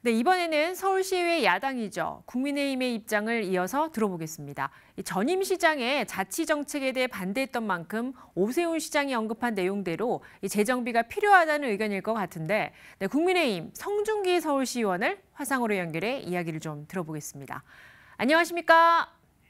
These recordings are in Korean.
네, 이번에는 서울시의회 야당이죠. 국민의힘의 입장을 이어서 들어보겠습니다. 이 전임 시장의 자치 정책에 대해 반대했던 만큼 오세훈 시장이 언급한 내용대로 이 재정비가 필요하다는 의견일 것 같은데, 네, 국민의힘 성준기 서울시의원을 화상으로 연결해 이야기를 좀 들어보겠습니다. 안녕하십니까?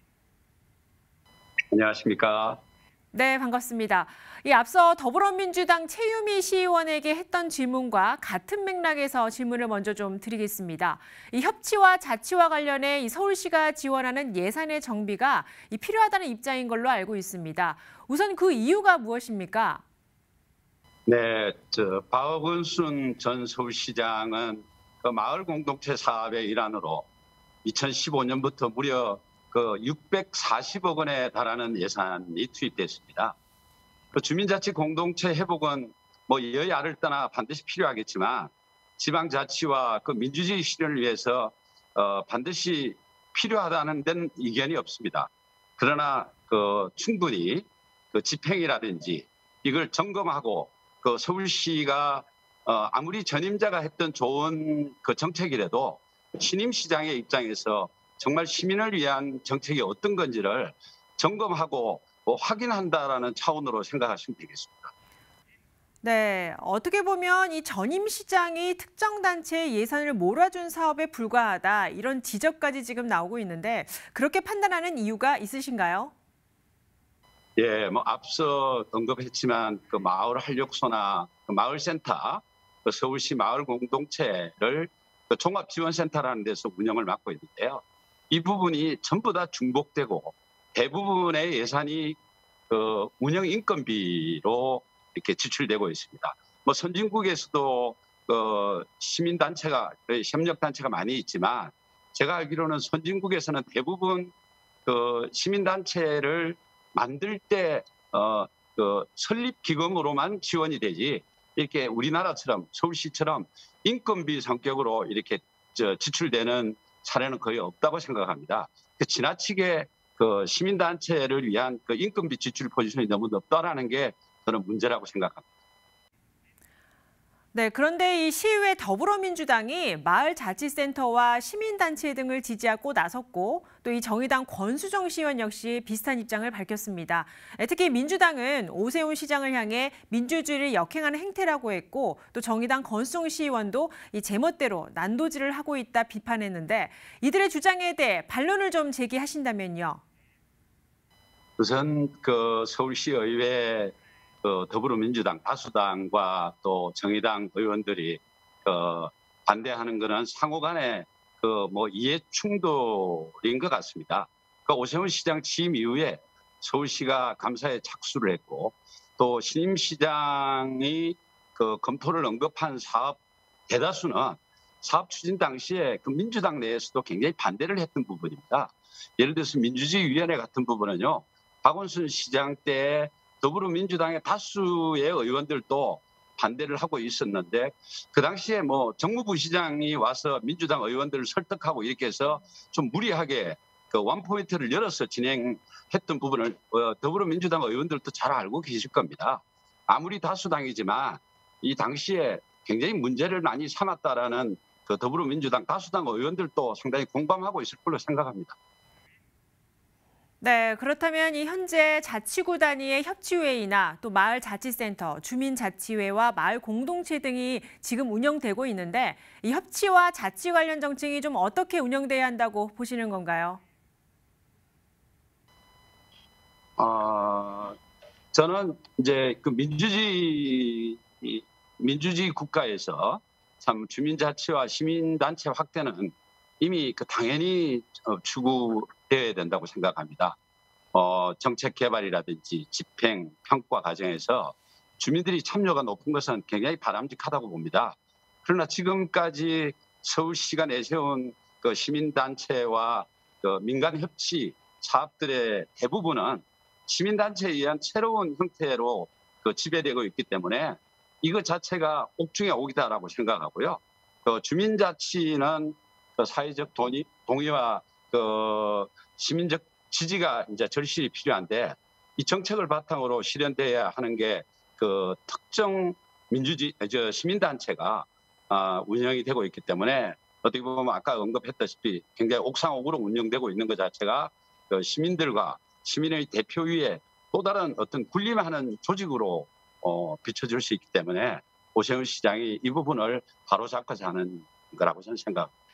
안녕하십니까? 네, 반갑습니다. 이 앞서 더불어민주당 최유미 시의원에게 했던 질문과 같은 맥락에서 질문을 먼저 좀 드리겠습니다. 이 협치와 자치와 관련해 이 서울시가 지원하는 예산의 정비가 필요하다는 입장인 걸로 알고 있습니다. 우선 그 이유가 무엇입니까? 네, 박원순 전 서울시장은 그 마을 공동체 사업의 일환으로 2015년부터 무려 640억 원에 달하는 예산이 투입됐습니다. 그 주민자치 공동체 회복은 뭐 여야를 떠나 반드시 필요하겠지만 지방자치와 그 민주주의 실현을 위해서 반드시 필요하다는 데는 이견이 없습니다. 그러나 충분히 집행이라든지 이걸 점검하고 서울시가 아무리 전임자가 했던 좋은 정책이라도 신임 시장의 입장에서 정말 시민을 위한 정책이 어떤 건지를 점검하고 확인한다라는 차원으로 생각하시면 되겠습니다. 네, 어떻게 보면 이 전임 시장이 특정 단체의 예산을 몰아준 사업에 불과하다 이런 지적까지 지금 나오고 있는데 그렇게 판단하는 이유가 있으신가요? 예, 앞서 언급했지만 마을 활력소나 마을센터, 서울시 마을 공동체를 종합지원센터라는 데서 운영을 맡고 있는데요. 이 부분이 전부 다 중복되고 대부분의 예산이 운영 인건비로 이렇게 지출되고 있습니다. 선진국에서도 시민단체가 협력단체가 많이 있지만 제가 알기로는 선진국에서는 대부분 시민단체를 만들 때 설립 기금으로만 지원이 되지 이렇게 우리나라처럼 서울시처럼 인건비 성격으로 이렇게 지출되는 사례는 거의 없다고 생각합니다. 지나치게 시민단체를 위한 인건비 지출 포지션이 너무 높다라는 게 저는 문제라고 생각합니다. 네, 그런데 이 시의회 더불어민주당이 마을자치센터와 시민단체 등을 지지하고 나섰고 또 이 정의당 권수정 시의원 역시 비슷한 입장을 밝혔습니다. 특히 민주당은 오세훈 시장을 향해 민주주의를 역행하는 행태라고 했고 또 정의당 권수정 시의원도 이 제멋대로 난도질을 하고 있다 비판했는데 이들의 주장에 대해 반론을 좀 제기하신다면요. 우선 서울시의회 더불어민주당 다수당과 또 정의당 의원들이 반대하는 것은 상호간에 이해 충돌인 것 같습니다. 오세훈 시장 취임 이후에 서울시가 감사에 착수를 했고 또 신임 시장이 검토를 언급한 사업 대다수는 사업 추진 당시에 민주당 내에서도 굉장히 반대를 했던 부분입니다. 예를 들어서 민주주의위원회 같은 부분은요. 박원순 시장 때 더불어민주당의 다수의 의원들도 반대를 하고 있었는데 그 당시에 정무부 시장이 와서 민주당 의원들을 설득하고 이렇게 해서 좀 무리하게 원포인트를 열어서 진행했던 부분을 더불어민주당 의원들도 잘 알고 계실 겁니다. 아무리 다수당이지만 이 당시에 굉장히 문제를 많이 삼았다라는 더불어민주당 다수당 의원들도 상당히 공감하고 있을 걸로 생각합니다. 네, 그렇다면 이 현재 자치구 단위의 협치회의나 또 마을자치센터, 주민자치회와 마을 공동체 등이 지금 운영되고 있는데 이 협치와 자치 관련 정책이 좀 어떻게 운영돼야 한다고 보시는 건가요? 저는 이제 민주주의 국가에서 참 주민자치와 시민단체 확대는 이미 당연히 추구되어야 된다고 생각합니다. 정책 개발이라든지 집행, 평가 과정에서 주민들이 참여가 높은 것은 굉장히 바람직하다고 봅니다. 그러나 지금까지 서울시가 내세운 시민단체와 민간협치 사업들의 대부분은 시민단체에 의한 새로운 형태로 지배되고 있기 때문에 이것 자체가 옥중에 옥이다라고 생각하고요. 주민자치는 사회적 동의와 시민적 지지가 이제 절실히 필요한데 이 정책을 바탕으로 실현돼야 하는 게 특정 시민단체가 운영이 되고 있기 때문에 어떻게 보면 아까 언급했다시피 굉장히 옥상옥으로 운영되고 있는 것 자체가 그 시민들과 시민의 대표위에 또 다른 어떤 군림하는 조직으로 비춰질 수 있기 때문에 오세훈 시장이 이 부분을 바로잡고자 하는 거라고 저는 생각합니다.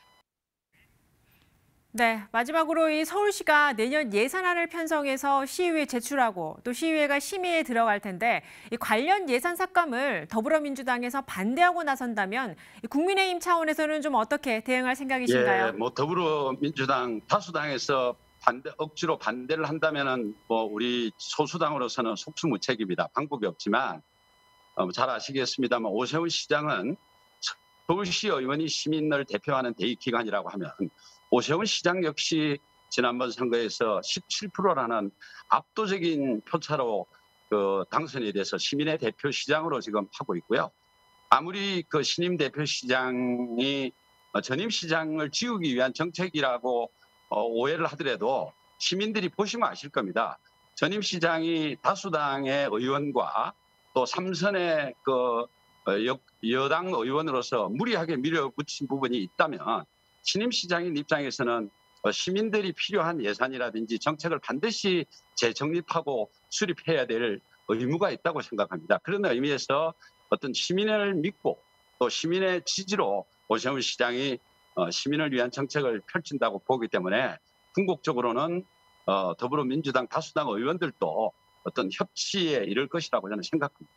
네, 마지막으로 이 서울시가 내년 예산안을 편성해서 시의회에 제출하고 또 시의회가 심의에 들어갈 텐데 이 관련 예산 삭감을 더불어민주당에서 반대하고 나선다면 국민의힘 차원에서는 좀 어떻게 대응할 생각이신가요? 예, 뭐 더불어민주당 다수당에서 억지로 반대를 한다면은 뭐 우리 소수당으로서는 속수무책입니다. 방법이 없지만 잘 아시겠습니다만 오세훈 시장은 서울시 의원이 시민을 대표하는 대의기관이라고 하면 오세훈 시장 역시 지난번 선거에서 17%라는 압도적인 표차로 당선이 돼서 시민의 대표 시장으로 지금 하고 있고요. 아무리 그 신임 대표 시장이 전임 시장을 지우기 위한 정책이라고 오해를 하더라도 시민들이 보시면 아실 겁니다. 전임 시장이 다수당의 의원과 또 3선의 여당 의원으로서 무리하게 밀어붙인 부분이 있다면 신임 시장인 입장에서는 시민들이 필요한 예산이라든지 정책을 반드시 재정립하고 수립해야 될 의무가 있다고 생각합니다. 그런 의미에서 어떤 시민을 믿고 또 시민의 지지로 오세훈 시장이 시민을 위한 정책을 펼친다고 보기 때문에 궁극적으로는 더불어민주당 다수당 의원들도 어떤 협치에 이를 것이라고 저는 생각합니다.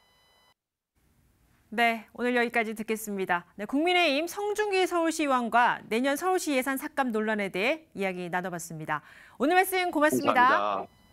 네, 오늘 여기까지 듣겠습니다. 네, 국민의힘 성중기 서울시의원과 내년 서울시 예산 삭감 논란에 대해 이야기 나눠봤습니다. 오늘 말씀 고맙습니다. 감사합니다.